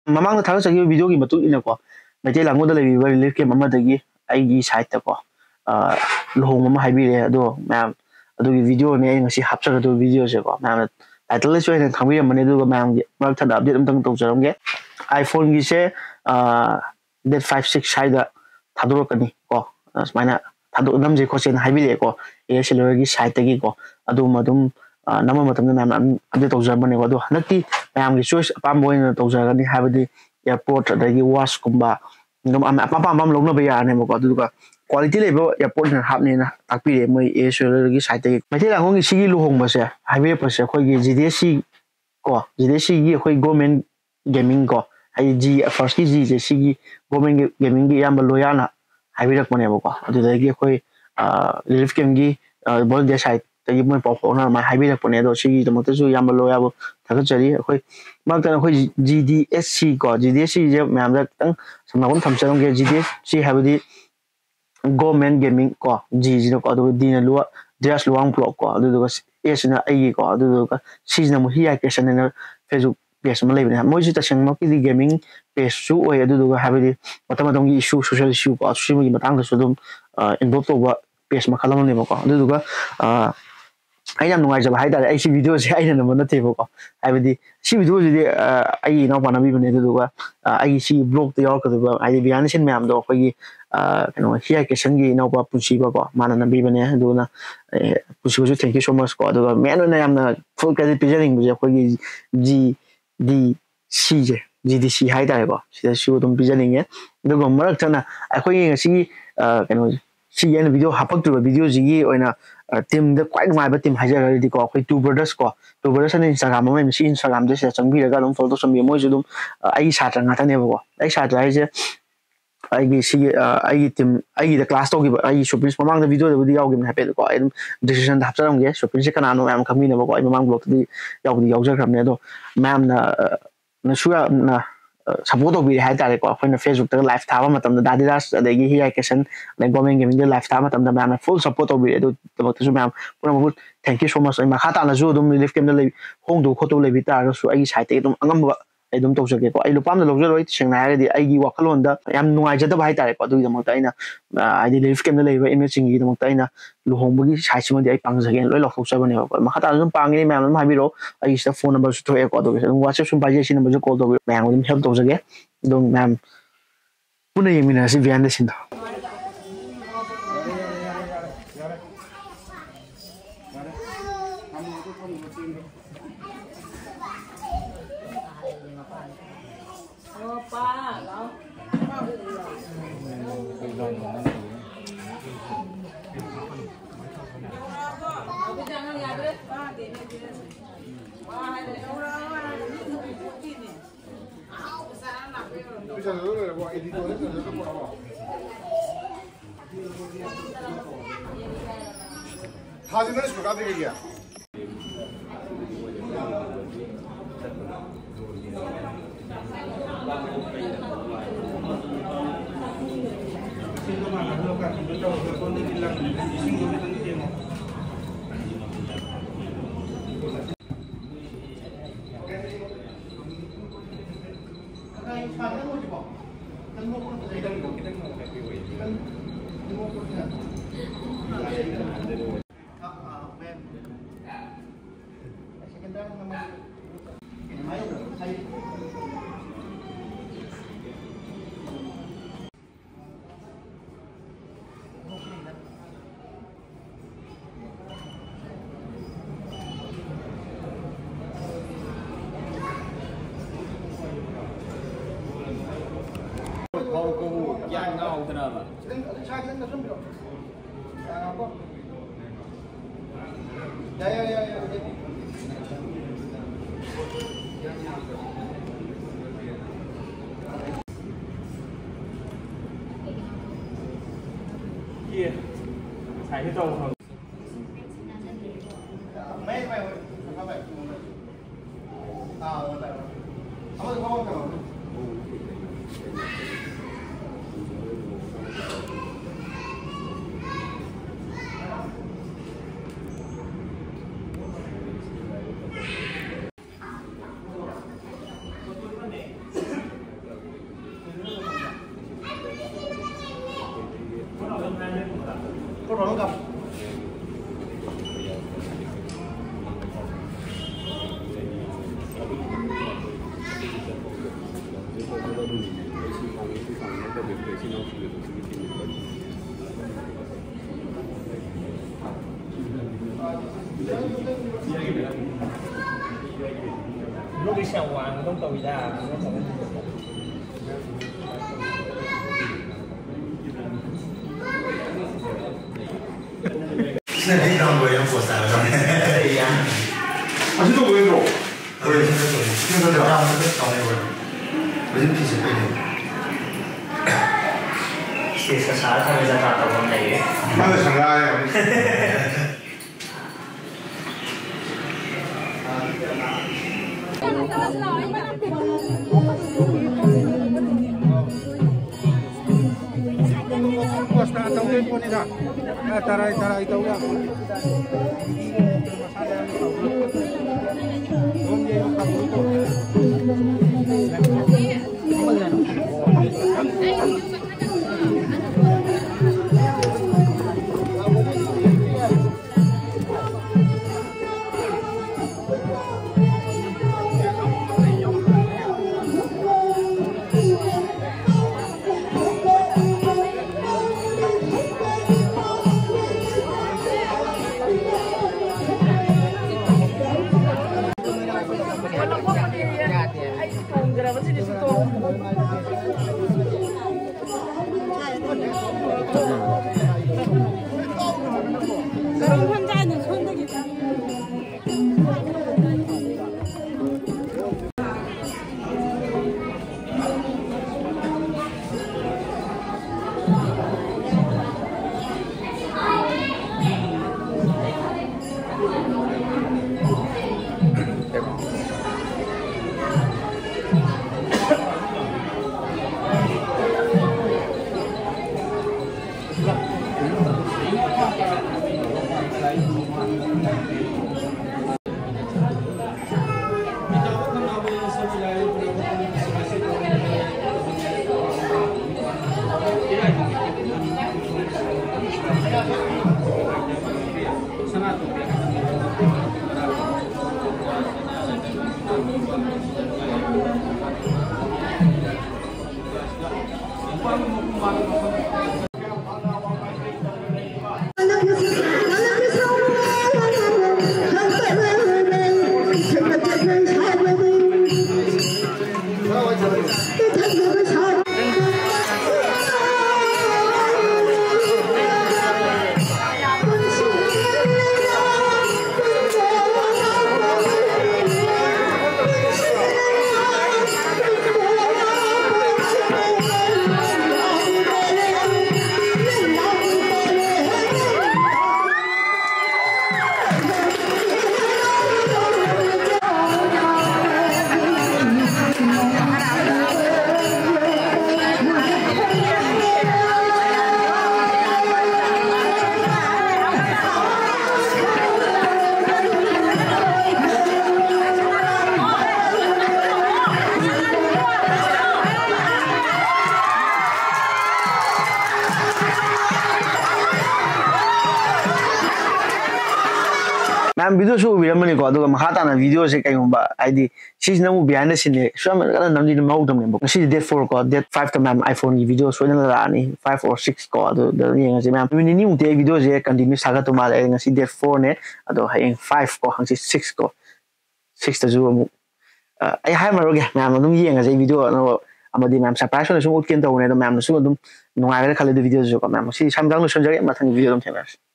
ꯃꯃꯥꯡꯗ ꯊꯥꯒꯠꯆꯈꯤꯕ ꯚꯤꯗꯤꯑꯣꯒꯤ ꯃꯇꯨꯡ ꯏꯟꯅꯀꯣ ꯃꯩꯇꯩ ꯂꯥꯡꯒꯣꯜꯗ ꯂꯩꯔꯤꯕ ꯔꯤꯂꯤꯐ ꯀꯦꯝꯞ ꯑꯃꯗꯒꯤ ꯑꯩꯒꯤ ꯁꯥꯏꯠꯇꯀꯣ ꯂꯨꯍꯣꯡꯕ ꯑꯃ ꯍꯥꯏꯕꯤꯔꯦ ꯑꯗꯣ ꯃꯌꯥꯝ ꯑꯗꯨꯒꯤ ꯚꯤꯗꯤꯑꯣꯅꯦ ꯑꯩ ꯉꯁꯤ ꯍꯥꯞꯆꯒꯗꯧꯕ ꯚꯤꯗꯤꯑꯣꯁꯦꯀꯣ ꯃꯌꯥꯝꯅ ꯇꯥꯏꯇꯜꯗꯁꯨ ꯑꯩꯅ ꯈꯪꯕꯤꯔꯝꯃꯅꯤ ꯑꯗꯨꯒ ꯃꯌꯥꯝꯒꯤ ꯃꯔꯛꯊꯠꯅ ꯑꯞꯗꯦꯠ ꯑꯝꯇꯪ ꯇꯧꯖꯔꯝꯒꯦ iPhoneꯒꯤꯁꯦ ꯗꯦꯠ 5-6 ꯁ꯭ꯋꯥꯏꯗ ꯊꯥꯗꯣꯔꯛꯀꯅꯤ ꯀꯣ ꯁꯨꯃꯥꯏꯅ ꯅꯝꯖꯦ ꯈꯣꯠꯁꯦꯅ ꯍꯥꯏꯕꯤꯔꯛꯑꯦꯀꯣ ꯑꯦꯁꯦꯂꯔꯒꯤ ꯁꯥꯏꯠꯇꯒꯤꯀꯣ ꯑꯗꯨꯝ ꯅꯝꯕ ꯃꯇꯝꯗ ꯃꯌꯥꯝꯅ ꯑꯞꯗꯦꯠ ꯇꯧꯖꯔꯝꯕꯅꯦꯀꯣ ꯑꯗꯣ ꯍꯟꯗꯛꯇꯤ ꯃꯌꯥꯝꯒꯤ ꯆꯣꯏꯁ ꯑꯄꯥꯝꯕ ꯑꯣꯏꯅ ꯇꯧꯖꯔꯒꯅꯤ ꯍꯥꯏꯕꯗꯤ ꯑꯦꯌꯔꯄꯣꯔꯠ ꯑꯗꯒꯤ ꯋꯥꯁꯀꯨꯝꯕ ꯑꯗꯨꯝ ꯑꯄꯥꯝꯕ ꯑꯃ ꯂꯧꯅꯕ ꯌꯥꯔꯅꯦꯕꯀꯣ ꯑꯗꯨꯒ ꯀ꯭ꯋꯥꯂꯤꯇꯤ ꯂꯩꯕ ꯑꯦꯌꯔꯄꯣꯔꯠ ꯑꯣꯏꯅ ꯍꯥꯞꯅꯦꯅ ꯇꯥꯛꯄꯤꯔꯦ ꯃꯣꯏ ꯑꯦꯁꯦꯂꯔꯒꯤ ꯁꯥꯏꯠꯇꯒꯤ ꯃꯩꯇꯩ ꯂꯥꯡꯒꯣꯜꯒꯤ ꯁꯤꯒꯤ ꯂꯨꯍꯣꯡꯕꯁꯦ ꯍꯥꯏꯕꯤꯔꯛꯄꯁꯦ ꯑꯩꯈꯣꯏꯒꯤ GDSC ꯀꯣ GDSCꯒꯤ ꯑꯩꯈꯣꯏ ꯒꯣꯔꯃꯦꯟ ꯒꯦꯃꯤꯡ ꯀꯣ ꯍꯥꯏꯗꯤ ꯐꯥꯔꯁꯀꯤ Gꯁꯦ ꯁꯤꯒꯤ ꯒꯣꯔꯃꯦꯟ ꯒꯦꯃꯤꯡꯒꯤ ꯏꯌꯥꯝꯕ ꯂꯣꯌꯥꯅ ꯍꯥꯏꯕꯤꯔꯛꯄꯅꯦꯕꯀꯣ ꯑꯗꯨꯗꯒꯤ ꯑꯩꯈꯣꯏ ꯔꯤꯂꯤꯐ ꯀꯦꯝꯞꯒꯤ ꯚꯣꯂꯟꯇꯤꯌꯔ ꯁꯥꯏꯠꯇꯒꯤ ꯃꯣꯏ ꯄꯥꯎ ꯐꯥꯎꯅꯔ ꯑꯗꯨꯃꯥꯏꯅ ꯍꯥꯏꯕꯤꯔꯛꯄꯅꯦ ꯑꯗꯣ ꯁꯤꯒꯤꯗꯃꯛꯇꯁꯨ ꯏꯌꯥꯝꯕ ꯂꯣꯌꯥꯕꯨ ꯊꯥꯒꯠꯆꯔꯤ ꯑꯩꯈꯣꯏ ꯃꯔꯛꯇ ꯑꯩꯈꯣꯏ GDSC ꯀꯣ GDSCꯁꯦ ꯃꯌꯥꯝꯗ ꯈꯤꯇꯪ ꯁꯝꯅꯕ ꯊꯝꯖꯔꯝꯒꯦ GDSC ꯍꯥꯏꯕꯗꯤ ꯒꯣꯔꯃꯦꯟ ꯒꯦꯃꯤꯡ ꯀꯣ Gꯁꯤꯅꯀꯣ ꯑꯗꯨꯒ Dꯅ ꯗꯤꯔꯥꯖ ꯂꯨꯋꯥꯡ ꯕ꯭ꯂꯣꯛ ꯀꯣ ꯑꯗꯨꯗꯨꯒ Sꯁꯤꯅ ꯑꯩꯒꯤꯀꯣ ꯑꯗꯨꯗꯨꯒ Cꯁꯤꯅ ꯑꯃꯨꯛ ꯍꯤ ꯀ꯭ꯔꯤꯌꯦꯁꯟ ꯍꯥꯏꯅ ꯐꯦꯁꯕꯨꯛ ꯄꯦꯖ ꯑꯃ ꯂꯩꯕꯅꯦ ꯃꯣꯏꯁꯨ ꯇꯁꯦꯡꯃꯛꯀꯤꯗꯤ ꯒꯦꯃꯤꯡ ꯄꯦꯖꯁꯨ ꯑꯣꯏ ꯑꯗꯨꯗꯨꯒ ꯍꯥꯏꯕꯗꯤ ꯃꯇꯝ ꯃꯇꯝꯒꯤ ꯏꯁꯨ ꯁꯣꯁꯤꯌꯦꯜ ꯏꯁꯨ ꯀꯣ ꯁꯤꯒꯤ ꯃꯇꯥꯡꯗꯁꯨ ꯑꯗꯨꯝ ꯏꯟꯚꯣꯜቭ ꯇꯧꯕ ꯄꯦꯖ ꯃꯈꯜ ꯑꯃꯅꯦꯕꯀꯣ ꯑꯗꯨꯗꯨꯒ ꯑꯩꯅ ꯌꯥꯝ ꯅꯨꯡꯉꯥꯏꯖꯕ ꯍꯥꯏꯇꯥꯔꯦ ꯑꯩ ꯁꯤ ꯚꯤꯗꯤꯑꯣꯁꯦ ꯑꯩꯅ ꯅꯝꯕ ꯅꯠꯇꯦꯕꯀோ ꯍꯥꯏꯕꯗꯤ ꯁꯤ ꯚꯤꯗꯤꯑꯣꯁꯤꯗꯤ ꯑꯩꯒꯤ ꯏꯅꯥꯎꯄꯥ ꯅꯝꯕꯤꯕꯅꯦ ꯑꯗꯨꯗꯨꯒ ꯑꯩꯒꯤ ꯁꯤ ꯕ꯭ꯂꯣꯛꯇ ꯌꯥꯎꯔꯛꯀꯗꯣꯏꯕ ꯍꯥꯏꯗꯤ ꯕꯤꯍꯥꯏꯟ ꯗ ꯁꯤꯟ ꯃꯌꯥꯝꯗꯣ ꯑꯩꯈꯣꯏꯒꯤ ꯀꯩꯅꯣ ꯍꯤ ꯀ꯭ꯔꯤꯌꯦꯁꯟꯒꯤ ꯏꯅꯥꯎꯄꯥ ꯄꯨꯟꯁꯤꯕꯀꯣ ꯃꯥꯅ ꯅꯝꯕꯤꯕꯅꯦ ꯑꯗꯨꯅ ꯄꯨꯟꯁꯤꯕꯁꯨ ꯊꯦꯡꯛ ꯌꯨ ꯁꯣ ꯃꯆ ꯀꯣ ꯑꯗꯨꯒ ꯃꯦꯟ ꯑꯣꯏꯅ ꯌꯥꯝꯅ ꯐꯨꯜ ꯀ꯭ꯔꯦꯗꯤꯠ ꯄꯤꯖꯅꯤꯡꯕꯁꯦ ꯑꯩꯈꯣꯏꯒꯤ GDCꯁꯦ GDC ꯍꯥꯏꯇꯥꯔꯦꯀꯣ ꯁꯤꯗꯁꯨ ꯑꯗꯨꯝ ꯄꯤꯖꯅꯤꯡꯉꯦ ꯑꯗꯨꯒ ꯃꯔꯛꯊꯠꯅ ꯑꯩꯈꯣꯏꯒꯤ ꯉꯁꯤꯒꯤ ꯀꯩꯅꯣꯁꯦ ꯁꯤꯒꯤ ꯑꯩꯅ ꯚꯤꯗꯤꯑꯣ ꯍꯥꯞꯄꯛꯇ꯭ꯔꯤꯕ ꯚꯤꯗꯤꯑꯣꯁꯤꯒꯤ ꯑꯣꯏꯅ ꯇꯤꯝꯗ ꯈ꯭ꯋꯥꯏ ꯅꯨꯡꯉꯥꯏꯕ ꯇꯤꯝ ꯍꯥꯏꯖꯔꯒꯗꯤꯀꯣ ꯑꯩꯈꯣꯏ ꯇꯨ ꯕ꯭ꯔꯗꯔꯁ ꯍꯥꯏꯅ Instagram ꯑꯃ ꯂꯩꯕꯅꯤ ꯁꯤ Instagramꯁꯦ ꯁꯤꯗ ꯆꯪꯕꯤꯔꯒ ꯑꯗꯨꯝ ꯐꯣꯂꯣ ꯇꯧꯁꯟꯕꯤꯌꯨ ꯃꯣꯏꯁꯨ ꯑꯗꯨꯝ ꯑꯩꯒꯤ ꯁꯥꯇ꯭ꯔ ꯉꯥꯛꯇꯅꯦꯕꯀꯣ ꯑꯩ ꯁꯥꯇ꯭ꯔ ꯍꯥꯏꯁꯦ ꯑꯩꯒꯤ ꯁꯤꯒꯤ ꯑꯩꯒꯤ ꯇꯤꯝ ꯑꯩꯒꯤꯗ ꯀ꯭ꯂꯥꯁ ꯇꯧꯈꯤꯕ ꯑꯩꯒꯤ ꯁꯨꯄ꯭ꯔꯤꯟꯁ ꯃꯃꯥꯡꯗ ꯚꯤꯗꯤꯑꯣꯗꯕꯨꯗꯤ ꯌꯥꯎꯈꯤꯕꯅꯦ ꯍꯥꯏꯐꯦꯠꯀꯣ ꯑꯩ ꯑꯗꯨꯝ ꯗꯤꯁꯀ꯭ꯔꯤꯞꯁꯟꯗ ꯍꯥꯞꯆꯔꯝꯒꯦ ꯁꯨꯄ꯭ꯔꯤꯟꯁꯁꯦ ꯀꯅꯥꯅꯣ ꯃꯌꯥꯝ ꯈꯪꯕꯤꯅꯕꯀꯣ ꯑꯩ ꯃꯃꯥꯡ ꯕ꯭ꯂꯣꯛꯇꯗꯤ ꯌꯥꯎꯖꯈ꯭ꯔꯕꯅꯦ ꯑꯗꯣ ꯃꯌꯥꯝꯅ ꯅꯁꯨ ꯌꯥꯝꯅ ꯁꯞꯄꯣꯔꯠ ꯇꯧꯕꯤꯔꯦ ꯍꯥꯏꯇꯥꯔꯦꯀꯣ ꯑꯩꯈꯣꯏꯅ ꯐꯦꯁꯕꯨꯛꯇꯒ ꯂꯥꯏꯚ ꯊꯥꯕ ꯃꯇꯝꯗ ꯗꯥꯗꯤꯔꯥꯖ ꯑꯗꯒꯤ ꯍꯤ ꯀ꯭ꯔꯤꯌꯦꯁꯟ ꯑꯗꯩ ꯒꯣꯔꯃꯦꯟ ꯒꯦꯃꯤꯡꯗ ꯂꯥꯏꯚ ꯊꯥꯕ ꯃꯇꯝꯗ ꯃꯌꯥꯝꯅ ꯐꯨꯜ ꯁꯞꯄꯣꯔꯠ ꯇꯧꯕꯤꯔꯦ ꯑꯗꯨꯒꯤꯗꯃꯛꯇꯁꯨ ꯃꯌꯥꯝ ꯄꯨꯝꯅꯃꯛꯄꯨ ꯊꯦꯡꯛ ꯌꯨ ꯁꯣ ꯃꯆ ꯑꯩ ꯃꯈꯥ ꯇꯥꯅꯁꯨ ꯑꯗꯨꯝ ꯔꯤꯂꯤꯐ ꯀꯦꯝꯞꯇ ꯍꯣꯡꯗꯧ ꯈꯣꯠꯇꯧ ꯂꯩꯕꯤ ꯇꯥꯔꯒꯁꯨ ꯑꯩꯒꯤ ꯁꯥꯏꯠꯇꯒꯤ ꯑꯗꯨꯝ ꯑꯉꯝꯕ ꯑꯩ ꯑꯗꯨꯝ ꯇꯧꯖꯒꯦꯀꯣ ꯑꯩ ꯂꯨꯄꯥ ꯑꯃꯇ ꯂꯧꯖꯔꯣꯏ ꯁꯦꯡꯅ ꯍꯥꯏꯔꯒꯗꯤ ꯑꯩꯒꯤ ꯋꯥꯈꯜꯂꯣꯟꯗ ꯌꯥꯝ ꯅꯨꯡꯉꯥꯏꯖꯗꯕ ꯍꯥꯏꯇꯥꯔꯦꯀꯣ ꯑꯗꯨꯒꯤꯗꯃꯛꯇ ꯑꯩꯅ ꯍꯥꯏꯗꯤ ꯔꯤꯂꯤꯐ ꯀꯦꯝꯞꯇ ꯂꯩꯔꯤꯕ MHꯁꯤꯡꯒꯤꯗꯃꯛꯇ ꯑꯩꯅ ꯂꯨꯍꯣꯡꯕꯒꯤ ꯁꯥꯏꯠꯁꯤꯃꯗꯤ ꯑꯩ ꯄꯥꯡꯖꯒꯦꯅ ꯂꯣꯏ ꯂꯥꯎꯊꯣꯛꯆꯕꯅꯦꯕꯀꯣ ꯃꯈꯥ ꯇꯥꯅ ꯑꯗꯨꯝ ꯄꯥꯡꯉꯤꯅꯤ ꯃꯌꯥꯝ ꯑꯗꯨꯝ ꯍꯥꯏꯕꯤꯔꯛꯑꯣ ꯑꯩ ꯁꯤꯗ ꯐꯣꯟ ꯅꯝꯕꯔꯁꯨ ꯊꯣꯛꯑꯦꯀꯣ ꯑꯗꯨꯒ ꯑꯗꯨꯝ WhatsApp ꯁꯨꯝ ꯄꯥꯏꯖꯩ ꯁꯤ ꯅꯝꯕꯔꯁꯨ ꯀꯣꯜ ꯇꯧꯕꯤꯔꯛꯑꯣ ꯃꯌꯥꯝ ꯑꯗꯨꯝ ꯍꯦꯜꯞ ꯇꯧꯖꯒꯦ ꯑꯗꯨꯝ ꯃꯌꯥꯝ ꯄꯨꯟꯅ ꯌꯦꯡꯃꯤꯟꯅꯔꯁꯤ ꯕꯤꯍꯥꯏꯟ ꯗ ꯁꯤꯟꯗꯣ 사진을 수가되게야. Xài cái trâu không? mấy không phải không phải lengkap. Lúc đi xe hoàng không tàu ra 现在平常我也火山了，对呀。 啊，这都不用做。 我也现在做，现在这样子搞那会儿，我就必须背的。 其实啥他们在打到我那个。 那是啥呀？Basta tawin po nila. Taray daw lang. Ma'am video show बिरमने को अदुगा महाताना वीडियो से कयंबा आईडी सिजना मु behind the scene ने स्वम कना नमदि मौदम ने बक सी date 4 को डेट 5 का मैम आईफोन की वीडियो सोना लानी 5 और 6 को अदु द येंग से मैम मिनि नि उते वीडियो जे कंटिन्यू सागा तो माले ngasi डेट 4 ने अदु हाइंग 5 को हंसी 6 को 6 ता जु मु आई हाय मरोगे मैम अदुम येंग से वीडियो न अमदि मैम सरप्राइज ने सु उतकेन तो ने मैम सु अदुम नुआगे खले द वीडियो जो को मैम सी सामदांग सुनजगे मथंग वीडियो दम थेनस